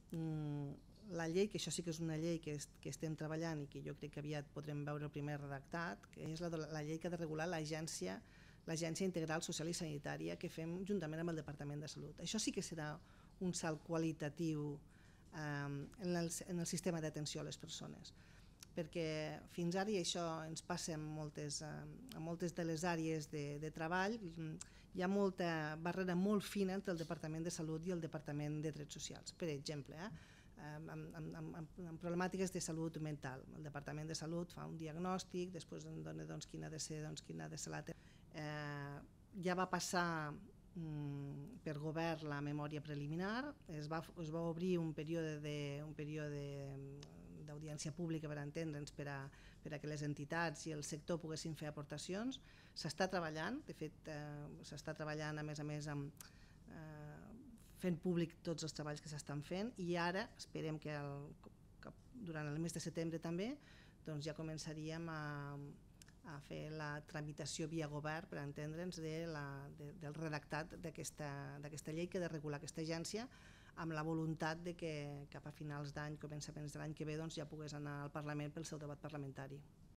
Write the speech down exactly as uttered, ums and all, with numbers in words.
la llei, que això sí que és una llei que, est que estem treballant i que jo crec que aviat podrem veure el primer redactat, que és la, de la llei que ha de regular l'agència l'Agència Integral Social i Sanitària que fem juntament amb el Departament de Salut. Això sí que serà un salt qualitatiu eh, en, el, en el sistema d'atenció a les persones, perquè fins ara, i això ens passa en moltes, en moltes de les àrees de, de treball, hi ha molta barrera molt fina entre el Departament de Salut i el Departament de Drets Socials. Per exemple, eh, amb, amb, amb, amb problemàtiques de salut mental. El Departament de Salut fa un diagnòstic, després en dona doncs, quina ha de ser, doncs, quina ha de ser la... Eh, ja va passar mm, per govern la memòria preliminar, es va, es va obrir un període de, un període d'audiència pública per entendre'ns, per, a, per a que les entitats i el sector poguessin fer aportacions. S'està treballant, de fet eh, s'està treballant a més a més amb, eh, fent públic tots els treballs que s'estan fent, i ara esperem que, el, que durant el mes de setembre també doncs ja començaríem a a fer la tramitació via govern, per entendre'ns, de la, de, del redactat d'aquesta llei que ha de regular aquesta agència, amb la voluntat de que cap a finals d'any, començaments de l'any que ve, doncs, ja pogués anar al Parlament pel seu debat parlamentari.